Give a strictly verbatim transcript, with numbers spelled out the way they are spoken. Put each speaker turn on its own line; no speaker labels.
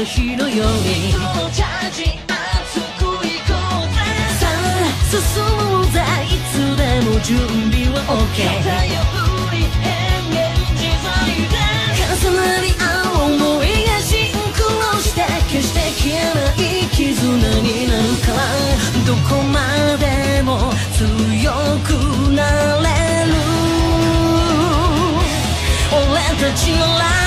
の日のようにチャージ熱くいこうぜ。さあ進もうぜ、いつでも準備は OK。 偏り変幻自在で重なり合う想いがシンクロして決して消えない絆になるから、どこまでも強くなれる俺たちのライ